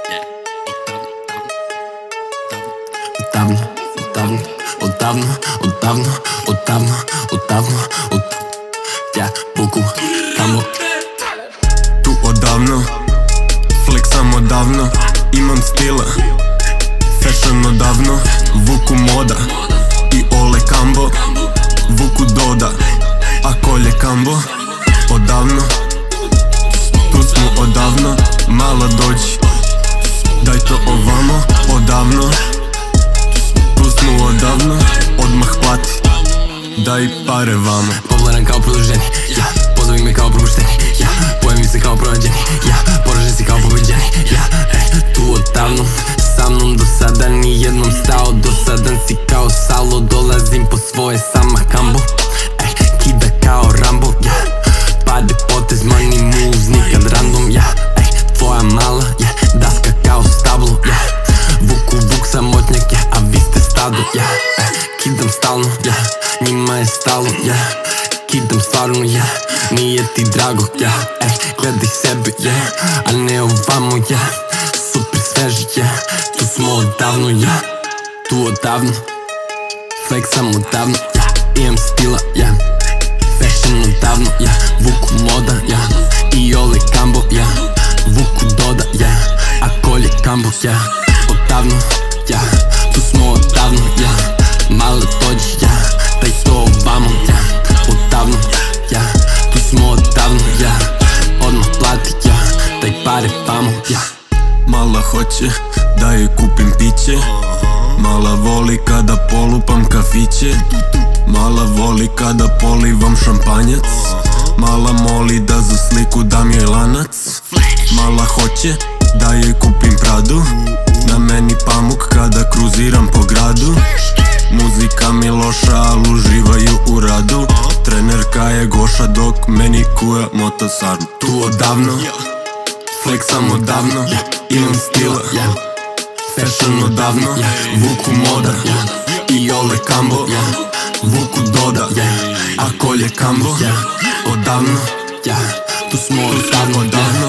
Vuku tamo. Tu odavno, fleksam odavno, imam stila, fashion odavno, vuku moda i ole kambo, vuku doda, a kolje kambo, odavno, tu smo odavno, mala dođi, daj to ovamo, odavno, tu smo odavno, odmah plati, daj pare vamo. Popularan kao produženi, ja, pozovi me kao propušteni, ja, pojavim se kao pronađeni, ja, poražen si kao pobeđeni, ja, tu odavno, sa mnom do sada nijednom stao, dosadan si kao Salo, dolazim po svoje sama kambo, kida kao Rambo, ja, pade potez, money moves, nikad random, ja, tvoja mala, ja, daska kao stablo, ja, vuku vuk samotnjak, ja, a vi ste stado, ja, kidam stalno, ja, njima je stalo, ja, kidam stvarno, ja, nije ti drago, ja, gledaj sebe, ja, a ne ovamo, ja, super sveži, ja, tu smo odavno, ja, tu odavno, fleksam odavno, ja, imam stila, ja, fashion odavno, ja, vuku moda, ja, i ole kambo, ja, vuku doda, ja, a kolje kambo, ja, odavno, ja, tu smo odavno, ja, malo dođi, ja, daj to ovamo, ja, odavno, ja, tu smo odavno, ja, odmah plati, ja, daj pare vamo, ja. Mala hoće da joj kupim piće, mala voli kada polupam kafiće, mala voli kada polivam šampanjac, mala moli da za sliku dam joj lanac, mala hoće da joj kupim Pradu, na meni pamuk kada kruziram po gradu, muzika mi loša, al uživaju u radu, trenerka je Goša dok meni kuja motosarnu. Tu odavno, fleksam odavno, imam stila, fashion odavno, vuku moda i ole kambo, vuku doda, a kolje kambo, odavno, tu smo odavno,